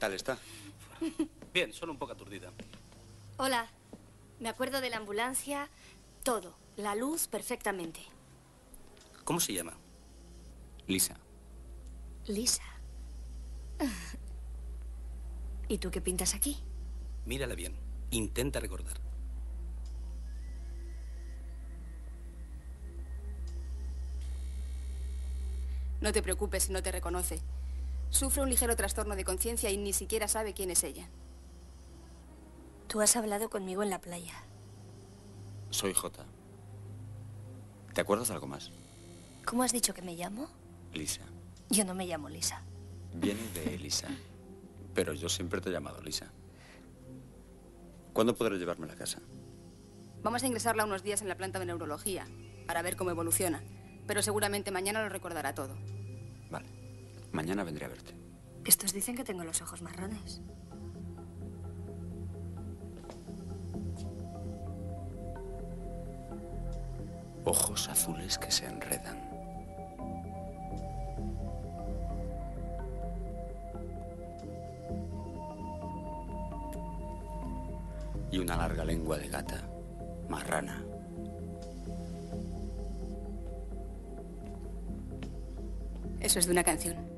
tal está? Bien, solo un poco aturdida. Hola. Me acuerdo de la ambulancia, todo. La luz, perfectamente. ¿Cómo se llama? Lisa. Lisa. ¿Y tú qué pintas aquí? Mírala bien. Intenta recordar. No te preocupes si no te reconoce. Sufre un ligero trastorno de conciencia y ni siquiera sabe quién es ella. Tú has hablado conmigo en la playa. Soy Jota. ¿Te acuerdas de algo más? ¿Cómo has dicho que me llamo? Lisa. Yo no me llamo Lisa. Viene de Elisa. Pero yo siempre te he llamado Lisa. ¿Cuándo podré llevarme a la casa? Vamos a ingresarla unos días en la planta de neurología para ver cómo evoluciona. Pero seguramente mañana lo recordará todo. Vale. Mañana vendré a verte. Estos dicen que tengo los ojos marrones. Ojos azules que se enredan. Y una larga lengua de gata, marrana. Eso es de una canción.